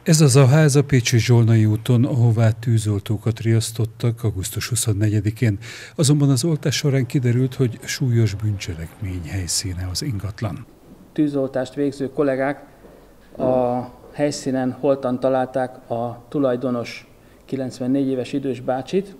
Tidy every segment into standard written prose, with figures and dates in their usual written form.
Ez az a ház a pécsi Zsolnai úton, ahová tűzoltókat riasztottak augusztus 24-én. Azonban az oltás során kiderült, hogy súlyos bűncselekmény helyszíne az ingatlan. Tűzoltást végző kollégák a helyszínen holtan találták a tulajdonos 94 éves idős bácsit.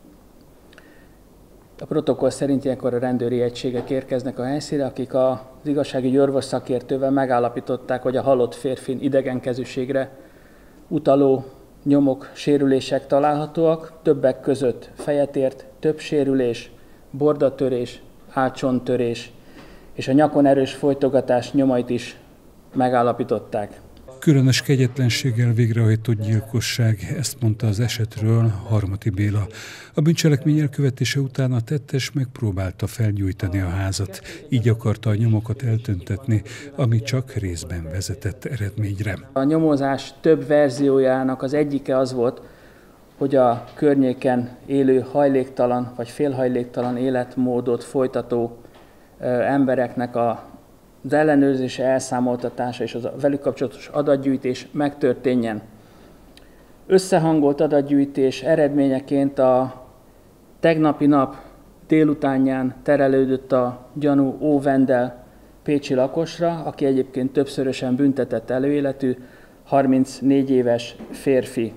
A protokoll szerint ilyenkor a rendőri egységek érkeznek a helyszínre, akik az igazságügyi orvos szakértővel megállapították, hogy a halott férfin idegenkezűségre utaló nyomok, sérülések találhatóak, többek között fejet ért, több sérülés, bordatörés, álcsontörés és a nyakon erős folytogatás nyomait is megállapították. Különös kegyetlenséggel végrehajtott gyilkosság, ezt mondta az esetről Harmati Béla. A bűncselekmény elkövetése után a tettes megpróbálta felgyújtani a házat, így akarta a nyomokat eltüntetni, ami csak részben vezetett eredményre. A nyomozás több verziójának az egyike az volt, hogy a környéken élő hajléktalan vagy félhajléktalan életmódot folytató embereknek az ellenőrzése, elszámoltatása és a velük kapcsolatos adatgyűjtés megtörténjen. Összehangolt adatgyűjtés eredményeként a tegnapi nap délutánján terelődött a gyanú Ó. Vendel pécsi lakosra, aki egyébként többszörösen büntetett előéletű, 34 éves férfi.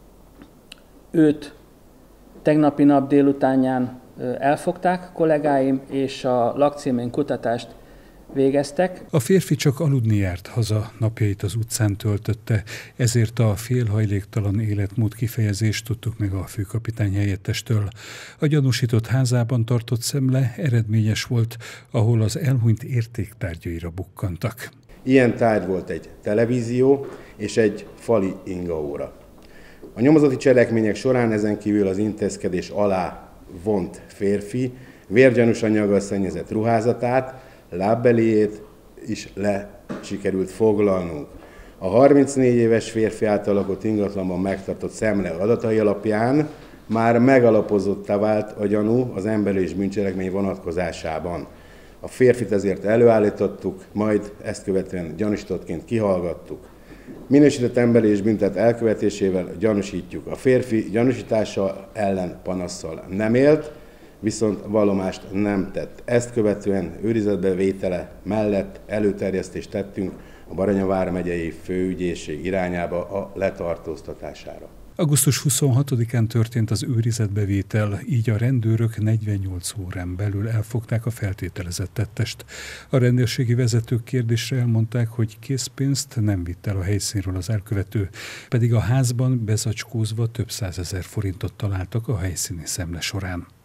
Őt tegnapi nap délutánján elfogták kollégáim, és a lakcímén kutatást végeztek. A férfi csak aludni járt haza, napjait az utcán töltötte, ezért a félhajléktalan életmód kifejezést tudtuk meg a főkapitány helyettestől. A gyanúsított házában tartott szemle eredményes volt, ahol az elhunyt értéktárgyaira bukkantak. Ilyen tárgy volt egy televízió és egy fali ingaóra. A nyomozati cselekmények során ezen kívül az intézkedés alá vont férfi vérgyanús anyaggal szennyezett ruházatát, lábbeléjét is sikerült foglalnunk. A 34 éves férfi által lakott ingatlanban megtartott szemle adatai alapján már megalapozottá vált a gyanú az emberölés bűncselekmény vonatkozásában. A férfit ezért előállítottuk, majd ezt követően gyanúsítottként kihallgattuk. Minősített emberölés büntet elkövetésével gyanúsítjuk. A férfi gyanúsítása ellen panasszal nem élt, viszont vallomást nem tett. Ezt követően őrizetbe vétele mellett előterjesztést tettünk a Baranya vármegyei főügyészség irányába a letartóztatására. Augusztus 26-án történt az őrizetbevétel, így a rendőrök 48 órán belül elfogták a feltételezett tettest. A rendőrségi vezetők kérdésre elmondták, hogy készpénzt nem vitt el a helyszínről az elkövető, pedig a házban bezacskózva több 100 000 forintot találtak a helyszíni szemle során.